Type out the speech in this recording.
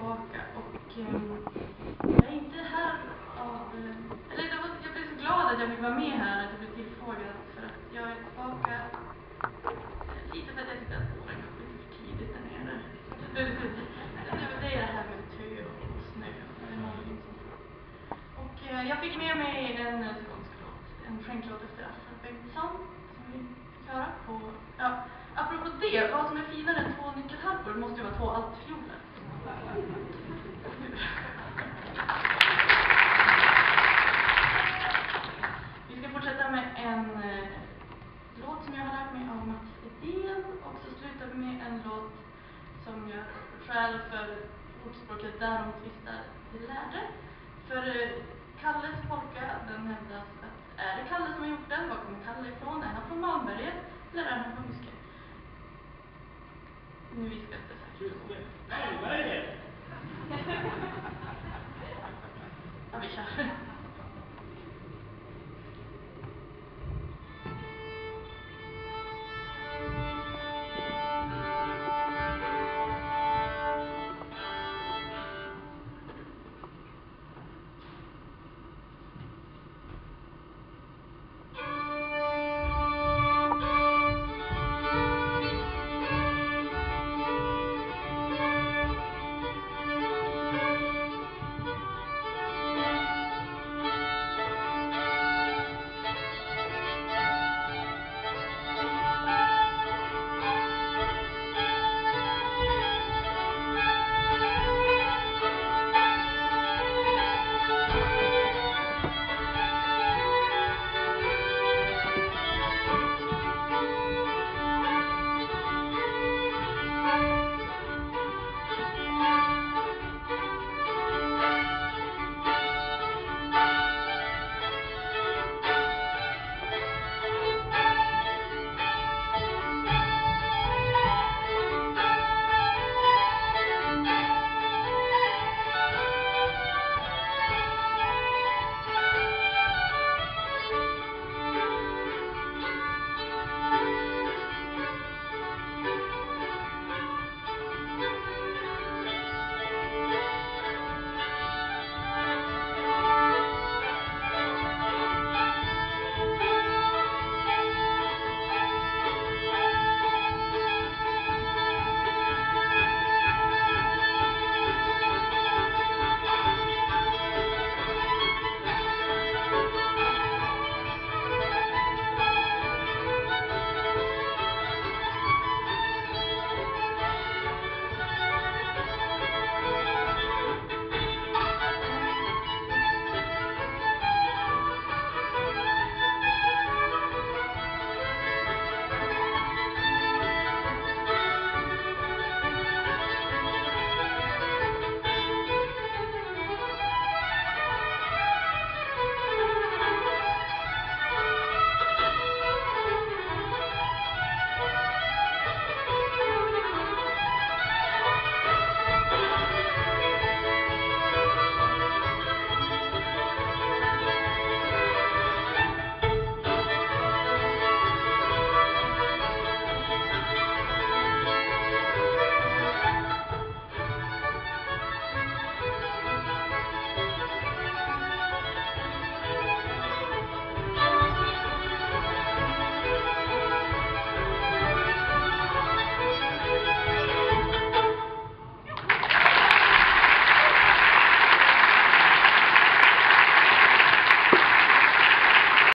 tillbaka och jag är inte här av... Eller jag blev så glad att jag fick vara med här, att jag blev tillfrågad för att jag är tillbaka lite för att jag tyckte att våren kom lite för tidigt där nere. Det är det här med tö och snö och jag fick med mig en skånsk låt, en skänklåt efter Assar Bengtsson som vi fick höra på... Ja, apropå det, vad som är finare än 2 nyckelharpor måste ju vara 2 altfioler. Vi ska fortsätta med en låt som jag har lärt mig av Mats Edén och så slutar vi med en låt som gör skäl för ordspråket därom tvistar de lärde. För Kalles polka, den hävdas att är det Kalle som har gjort den? Var kommer Kalle ifrån? Är han från Malmberget eller är han från Huske? Nu viskar det säkert. Malmberget! Ja, vi kör.